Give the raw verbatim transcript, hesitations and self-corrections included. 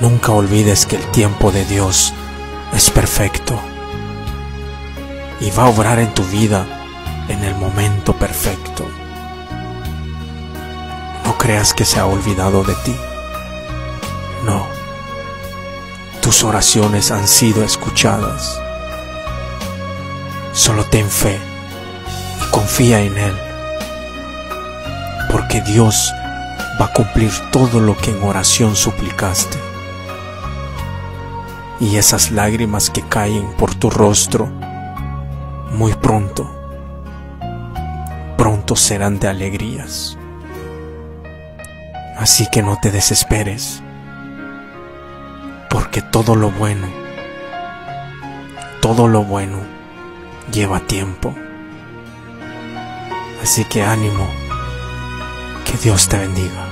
Nunca olvides que el tiempo de Dios es perfecto y va a obrar en tu vida en el momento perfecto. No creas que se ha olvidado de ti. No. Tus oraciones han sido escuchadas. Solo ten fe y confía en Él, porque Dios va a cumplir todo lo que en oración suplicaste. Y esas lágrimas que caen por tu rostro, muy pronto, pronto serán de alegrías. Así que no te desesperes, porque todo lo bueno, todo lo bueno lleva tiempo. Así que ánimo, que Dios te bendiga.